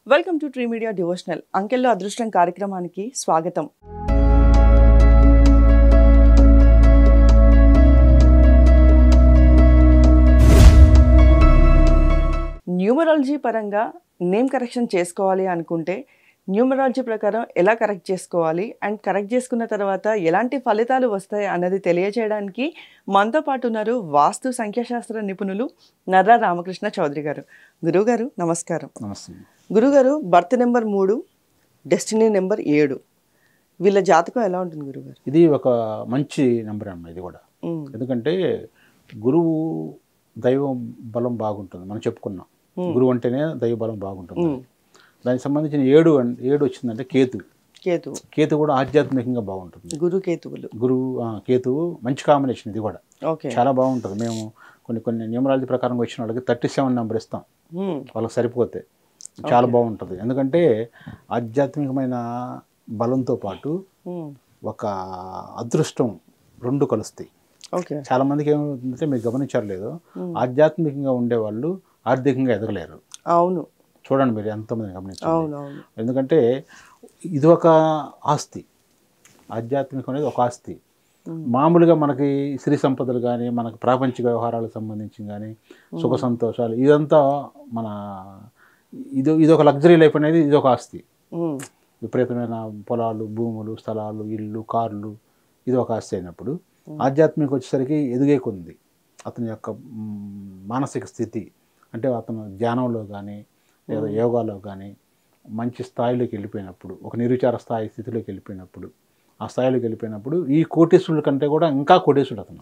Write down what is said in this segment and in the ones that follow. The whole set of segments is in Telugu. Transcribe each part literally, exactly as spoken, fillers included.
Welcome to Tree Media devotional. అంకెల్లో అదృష్టం కార్యక్రమానికి స్వాగతం. న్యూమరాలజీ పరంగా నేమ్ కరెక్షన్ చేసుకోవాలి అనుకుంటే న్యూమరాలజీ ప్రకారం ఎలా కరెక్ట్ చేసుకోవాలి అండ్ కరెక్ట్ చేసుకున్న తర్వాత ఎలాంటి ఫలితాలు వస్తాయి అన్నది తెలియజేయడానికి మనతో పాటు ఉన్నారు వాస్తు సంఖ్యాశాస్త్ర నిపుణులు నర్రా రామకృష్ణ చౌదరి గారు. గురువుగారు నమస్కారం. నమస్తే గురుగారు, బర్త్ నెంబర్ మూడు, డెస్టినీ నెంబర్ ఏడు, వీళ్ళ జాతకం ఎలా ఉంటుంది గురుగారు? ఇది ఒక మంచి నెంబర్ అమ్మ. ఇది కూడా ఎందుకంటే గురువు దైవ బలం బాగుంటుంది. మనం చెప్పుకున్నాం గురువు అంటేనే దైవ బలం బాగుంటుంది. దానికి సంబంధించిన ఏడు ఏడు వచ్చిందంటే కేతు కేతు కేతు కూడా ఆధ్యాత్మికంగా బాగుంటుంది. గురు కేతువులు గురువు కేతువు మంచి కాంబినేషన్. ఇది కూడా చాలా బాగుంటుంది. మేము కొన్ని కొన్ని న్యూమరాలజీ ప్రకారం వచ్చిన వాళ్ళకి థర్టీ సెవెన్ నెంబర్ ఇస్తాం, వాళ్ళకి సరిపోతే. చాలా బాగుంటుంది. ఎందుకంటే ఆధ్యాత్మికమైన బలంతో పాటు ఒక అదృష్టం రెండు కలుస్తాయి. చాలా మందికి ఏమవుతుందంటే మీరు గమనించారు లేదో, ఆధ్యాత్మికంగా ఉండేవాళ్ళు ఆర్థికంగా ఎదగలేరు. అవును, చూడండి మీరు ఎంతమంది గమనించారు. ఎందుకంటే ఇది ఒక ఆస్తి, ఆధ్యాత్మికం అనేది ఒక ఆస్తి. మామూలుగా మనకి సిరి సంపదలు కానీ మనకు ప్రాపంచిక వ్యవహారాలకు సంబంధించి కానీ సుఖ సంతోషాలు ఇదంతా మన ఇది ఇది ఒక లగ్జరీ లైఫ్ అనేది ఇది ఒక ఆస్తి. విపరీతమైన పొలాలు, భూములు, స్థలాలు, ఇల్లు, కార్లు ఇది ఒక ఆస్తి అయినప్పుడు ఆధ్యాత్మిక వచ్చేసరికి ఎదిగే కొంది అతని యొక్క మానసిక స్థితి, అంటే అతను ధ్యానంలో కానీ లేదా యోగాలో కానీ మంచి స్థాయిలోకి వెళ్ళిపోయినప్పుడు, ఒక నిరుచార స్థాయి స్థితిలోకి వెళ్ళిపోయినప్పుడు, ఆ స్థాయిలోకి వెళ్ళిపోయినప్పుడు ఈ కోటీశ్వరుల కంటే కూడా ఇంకా కోటీశ్వరుడు అతను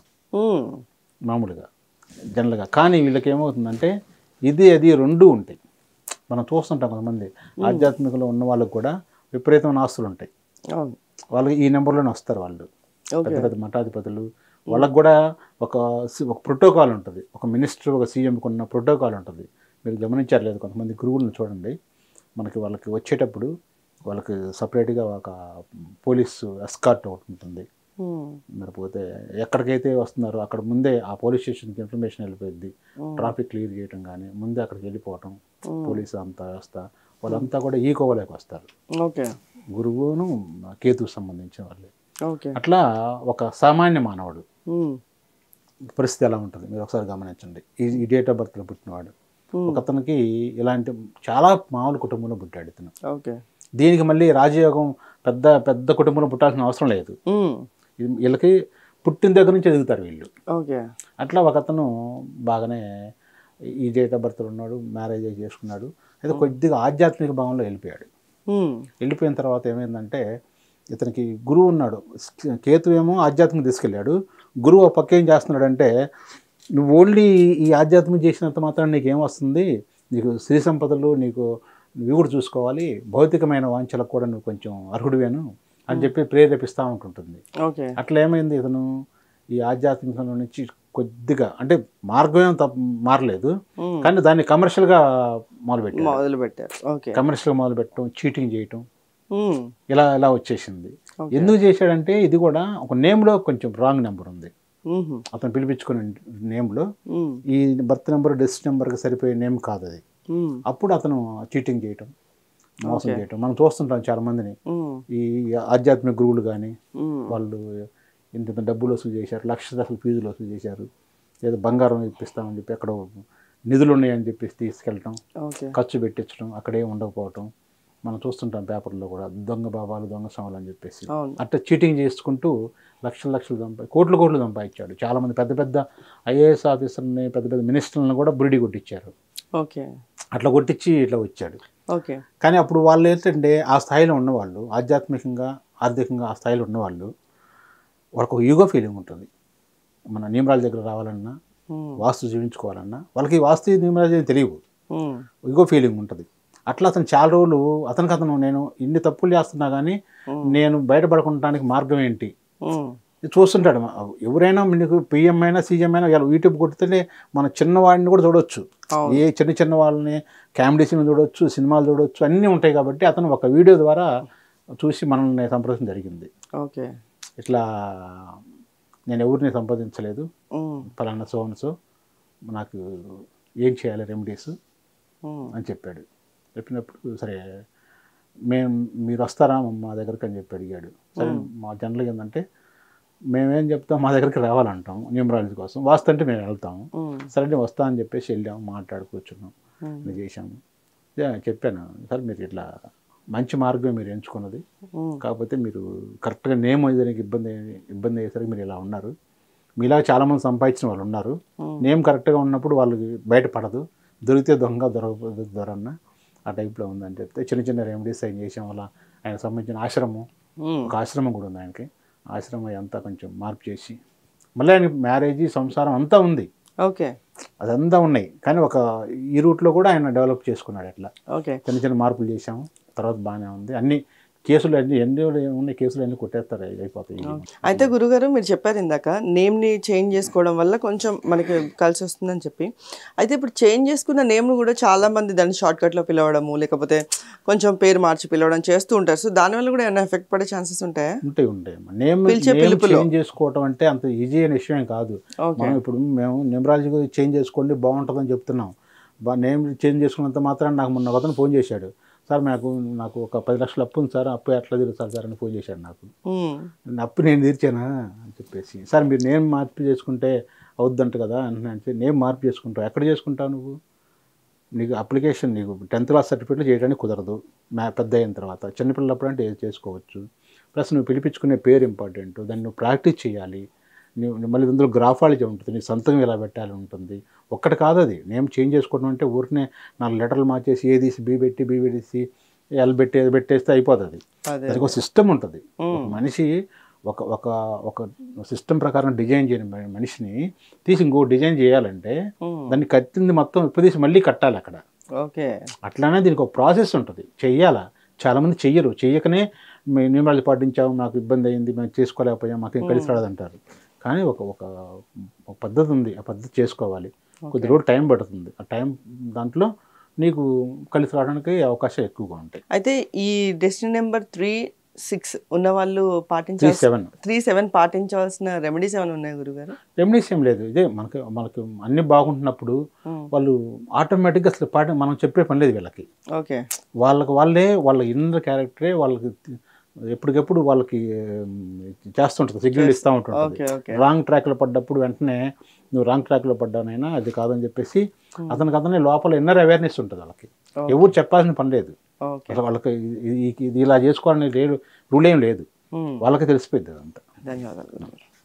మామూలుగా జనరల్గా. కానీ వీళ్ళకి ఏమవుతుందంటే ఇది అది రెండు ఉంటాయి. మనం చూస్తుంటాం కొంతమంది ఆధ్యాత్మికలో ఉన్న వాళ్ళకి కూడా విపరీతమైన ఆస్తులు ఉంటాయి. వాళ్ళకి ఈ నెంబర్లోనే వస్తారు వాళ్ళు, పెద్ద పెద్ద మఠాధిపతులు. వాళ్ళకు కూడా ఒక ఒక ప్రోటోకాల్ ఉంటుంది. ఒక మినిస్టర్, ఒక సీఎంకి ఉన్న ప్రోటోకాల్ ఉంటుంది. మీరు గమనించారు లేదు, కొంతమంది గురువులను చూడండి, మనకి వాళ్ళకి వచ్చేటప్పుడు వాళ్ళకి సపరేట్గా ఒక పోలీసు ఎస్కార్ట్ ఒకటి ఉంటుంది. మరి పోతే ఎక్కడికైతే వస్తున్నారో అక్కడ ముందే ఆ పోలీస్ స్టేషన్కి ఇన్ఫర్మేషన్ వెళ్ళిపోయింది. ట్రాఫిక్ క్లియర్ చేయడం కానీ ముందే అక్కడికి వెళ్ళిపోవటం, పోలీసు అంతా వ్యవస్థ వాళ్ళంతా కూడా ఈ కోవలోకి వస్తారు. గురువును కేతుకు సంబంధించిన వాళ్ళే. అట్లా ఒక సామాన్య మానవుడు పరిస్థితి ఎలా ఉంటుంది మీరు ఒకసారి గమనించండి. ఈ డేట్ ఆఫ్ బర్త్లో పుట్టినవాడు ఒక అతనికి ఇలాంటి చాలా మామూలు కుటుంబంలో పుట్టాడు ఇతను. దీనికి మళ్ళీ రాజయోగం పెద్ద పెద్ద కుటుంబంలో పుట్టాల్సిన అవసరం లేదు. వీళ్ళకి పుట్టిన దగ్గర నుంచి ఎదుగుతారు వీళ్ళు. అట్లా ఒక అతను బాగానే ఈ డేట్ ఆఫ్ బర్త్లో ఉన్నాడు, మ్యారేజ్ చేసుకున్నాడు. అయితే కొద్దిగా ఆధ్యాత్మిక భావంలో వెళ్ళిపోయాడు. వెళ్ళిపోయిన తర్వాత ఏమైందంటే ఇతనికి గురువు ఉన్నాడు. కేతు ఏమో ఆధ్యాత్మిక తీసుకెళ్ళాడు. గురువు ఆ పక్క ఏం చేస్తున్నాడంటే, నువ్వు ఓన్లీ ఈ ఆధ్యాత్మిక చేసినంత మాత్రం నీకేం వస్తుంది, నీకు స్త్రీ సంపదలు నీకు నువ్వు కూడా చూసుకోవాలి, భౌతికమైన వాంఛలకు కూడా నువ్వు కొంచెం అర్హుడివేను అని చెప్పి ప్రేరేపిస్తూ ఉంటుంటుంది. అట్లా ఏమైంది, ఇతను ఈ ఆధ్యాత్మికంలో నుంచి కొద్దిగా అంటే మార్గం ఏం తప్ప మారలేదు, కానీ దాన్ని కమర్షియల్గా మొదలుపెట్టారు మొదలుపెట్టారు కమర్షియల్గా మొదలు పెట్టడం, చీటింగ్ చేయటం, ఇలా ఇలా వచ్చేసింది. ఎందుకు చేశాడంటే ఇది కూడా ఒక నేమ్లో కొంచెం రాంగ్ నెంబర్ ఉంది. అతను పిలిపించుకునే నేమ్లో ఈ బర్త్ నెంబర్ డెస్ట్ నెంబర్కి సరిపోయే నేమ్ కాదు అది. అప్పుడు అతను చీటింగ్ చేయటం, మోసం చేయటం మనం చూస్తుంటాం చాలా మందిని. ఈ ఆధ్యాత్మిక గురువులు కానీ వాళ్ళు ఇంత డబ్బులు వసూలు చేశారు, లక్ష దశలు ఫీజులు వసూలు చేశారు, లేదా బంగారం ఇప్పిస్తామని చెప్పి అక్కడ నిధులు ఉన్నాయని చెప్పేసి తీసుకెళ్ళటం, ఖర్చు పెట్టించడం, అక్కడే ఉండకపోవటం మనం చూస్తుంటాం పేపర్లో కూడా. దొంగ బాబాలు, దొంగ స్వాములు అని చెప్పేసి అట్లా చీటింగ్ చేసుకుంటూ లక్షల లక్షలు సంపాది కోట్లు కోట్లు సంపాదించాడు. చాలామంది పెద్ద పెద్ద ఐఏఎస్ ఆఫీసర్ని, పెద్ద పెద్ద మినిస్టర్లను కూడా బురిడి కొట్టించారు. అట్లా కొట్టించి ఇట్లా వచ్చాడు. కానీ అప్పుడు వాళ్ళు ఏంటంటే ఆ స్థాయిలో ఉన్నవాళ్ళు, ఆధ్యాత్మికంగా ఆర్థికంగా ఆ స్థాయిలో ఉన్నవాళ్ళు, వాళ్ళకు ఒక ఈగో ఫీలింగ్ ఉంటుంది. మన న్యూమరాలజీ దగ్గర రావాలన్నా, వాస్తు జీవించుకోవాలన్నా వాళ్ళకి వాస్తు న్యూమరాలజీ తెలియవు, ఈగో ఫీలింగ్ ఉంటుంది. అట్లా అతను చాలా రోజులు అతనికి అతను నేను ఇన్ని తప్పులు చేస్తున్నా కానీ నేను బయటపడకుండానికి మార్గం ఏంటి చూస్తుంటాడు. ఎవరైనా మీకు పిఎం అయినా సీఎం అయినా యూట్యూబ్ కొడితే మన చిన్నవాడిని కూడా చూడవచ్చు, ఏ చిన్న చిన్న వాళ్ళని కామెడీ సినిమా చూడవచ్చు, సినిమాలు చూడవచ్చు, అన్నీ ఉంటాయి. కాబట్టి అతను ఒక వీడియో ద్వారా చూసి మనల్ని సంప్రదించడం జరిగింది. ఇట్లా నేను ఎవరిని సంపాదించలేదు, ఫలానా సో సో నాకు ఏం చేయాలి రెమెడీస్ అని చెప్పాడు. చెప్పినప్పుడు సరే మేము మీరు వస్తారా మా దగ్గరికి అని చెప్పి అడిగాడు. సరే మా జనరల్గా ఏంటంటే మేమేం చెప్తాం, మా దగ్గరికి రావాలంటాం న్యూమరాలజీ కోసం, వాస్తు అంటే మేము వెళ్తాము. సరే వస్తా అని చెప్పేసి వెళ్ళాము, మాట్లాడు కూర్చున్నాం, ఇది చేసాము. చెప్పాను సార్ మీరు ఇట్లా మంచి మార్గమే మీరు ఎంచుకున్నది, కాకపోతే మీరు కరెక్ట్గా నేమ్ దానికి ఇబ్బంది ఇబ్బంది అయ్యేసరికి మీరు ఇలా ఉన్నారు. మీలాగా చాలామంది సంపాదించిన వాళ్ళు ఉన్నారు, నేమ్ కరెక్ట్గా ఉన్నప్పుడు వాళ్ళకి బయటపడదు, దొరికితే దొంగ దొరక దొరన్న ఆ టైప్లో ఉందని చెప్తే చిన్న చిన్న రెమెడీస్ ఆయన చేసాం వల్ల ఆయనకు సంబంధించిన ఆశ్రమం, ఒక ఆశ్రమం కూడా ఉంది ఆయనకి, ఆశ్రమం అంతా కొంచెం మార్పు చేసి మళ్ళీ ఆయనకి మ్యారేజ్ సంసారం అంతా ఉంది. ఓకే, అదంతా ఉన్నాయి. కానీ ఒక ఈ రూట్లో కూడా ఆయన డెవలప్ చేసుకున్నాడు. అట్లా ఓకే చిన్న చిన్న మార్పులు చేసాము, తర్వాత బాగానే ఉంది. అన్ని కేసులు అన్ని ఎన్ని ఉన్నాయి, కేసులు అన్నీ కొట్టేస్తారు, అయిపోతాయి. అయితే గురుగారు మీరు చెప్పారు ఇందాక నేమ్ని చేంజ్ చేసుకోవడం వల్ల కొంచెం మనకి కలిసి వస్తుందని చెప్పి, అయితే ఇప్పుడు చేంజ్ చేసుకున్న నేమ్ను కూడా చాలా మంది దాన్ని షార్ట్కట్లో పిలవడము లేకపోతే కొంచెం పేరు మార్చి పిలవడం చేస్తూ ఉంటారు. సో దానివల్ల కూడా ఏమైనా ఎఫెక్ట్ పడే ఛాన్సెస్ ఉంటాయా? ఉంటాయి ఉంటాయి నేమ్ చేంజ్ చేసుకోవడం అంటే అంత ఈజీ అయిన విషయం కాదు. మనం ఇప్పుడు మేము న్యూమరాలజీ చేంజ్ చేసుకోండి బాగుంటుందని చెప్తున్నాం. బా నేమ్ చేంజ్ చేసుకున్నంత మాత్రం నాకు మొన్న అతను ఫోన్ చేశాడు, సార్ నాకు నాకు ఒక పది లక్షలు అప్పు ఉంది సార్, అప్పు ఎట్లా తీరుస్తారు సార్ అని ఫోన్ చేశాడు నాకు. అప్పు నేను తీర్చానా అని చెప్పేసి, సార్ మీరు నేమ్ మార్పు చేసుకుంటే అవుద్దంట కదా అంటే, నేమ్ మార్పు చేసుకుంటావు, ఎక్కడ చేసుకుంటావు నువ్వు, నీకు అప్లికేషన్ నీకు టెన్త్ క్లాస్ సర్టిఫికేట్లు చేయడానికి కుదరదు, మ్యా పెద్ద అయిన తర్వాత, చిన్నపిల్లప్పుడు అంటే ఏది చేసుకోవచ్చు. ప్లస్ నువ్వు పిలిపించుకునే పేరు ఇంపార్టెంట్, దాన్ని నువ్వు ప్రాక్టీస్ చేయాలి, నువ్వు మళ్ళీ ఇందులో గ్రాఫాలజీ ఉంటుంది, నీ సంతకం ఎలా పెట్టాలి ఉంటుంది. ఒక్కటి కాదు అది నేమ్ చేంజ్ చేసుకోవడం అంటే ఊరినే నాలుగు లెటర్లు మార్చేసి ఏ తీసి బి పెట్టి బి పెట్టేసి ఎల్ పెట్టి ఏది పెట్టేస్తే అయిపోతుంది. అది ఒక సిస్టమ్ ఉంటుంది. మనిషి ఒక ఒక ఒక సిస్టమ్ ప్రకారం డిజైన్ చేయని మనిషిని తీసి ఇంకో డిజైన్ చేయాలంటే దాన్ని కట్టింది మొత్తం ఇప్పదీసి మళ్ళీ కట్టాలి అక్కడ. ఓకే, అట్లానే దీనికి ఒక ప్రాసెస్ ఉంటుంది, చెయ్యాలా. చాలామంది చెయ్యరు, చెయ్యకనే మేము న్యూమరాలజీ పాటించాము, మాకు ఇబ్బంది అయింది, మేము చేసుకోలేకపోయాం, మాకు ఏం కలిసి రాదంటారు. కానీ ఒక ఒక పద్ధతి ఉంది, ఆ పద్ధతి చేసుకోవాలి. కొద్ది రోజులు టైం పడుతుంది, ఆ టైం దాంట్లో నీకు కలిసి రావడానికి అవకాశం ఎక్కువగా ఉంటాయి. అయితే ఈ డెస్టినీ నెంబర్ త్రీ సిక్స్ ఉన్న వాళ్ళు పాటించాల్సిన సెవెన్ త్రీ సెవెన్ పాటించాల్సిన రెమెడీస్ ఏమైనా ఉన్నాయి గురుగారు? రెమెడీస్ ఏం లేదు, ఇదే మనకి మనకి అన్ని బాగుంటున్నప్పుడు వాళ్ళు ఆటోమేటిక్గా అసలు పాటి మనం చెప్పే పని లేదు వీళ్ళకి. ఓకే, వాళ్ళకి వాళ్ళే వాళ్ళ ఇన్నర్ క్యారెక్టరే వాళ్ళకి ఎప్పటికెప్పుడు వాళ్ళకి చేస్తుంటుంది, సిగ్నల్ ఇస్తూ ఉంటుంది. రాంగ్ ట్రాక్లో పడ్డప్పుడు వెంటనే నువ్వు రాంగ్ ట్రాక్లో పడ్డానైనా అది కాదని చెప్పేసి అతనికి అతనే లోపల ఇన్నర్ అవేర్నెస్ ఉంటుంది. వాళ్ళకి ఎవరు చెప్పాల్సిన పని లేదు, అసలు వాళ్ళకి ఇది ఇలా చేసుకోవాలని లేదు, రూల్ ఏం లేదు, వాళ్ళకి తెలిసిపోయింది అదంతా. ధన్యవాదాలు.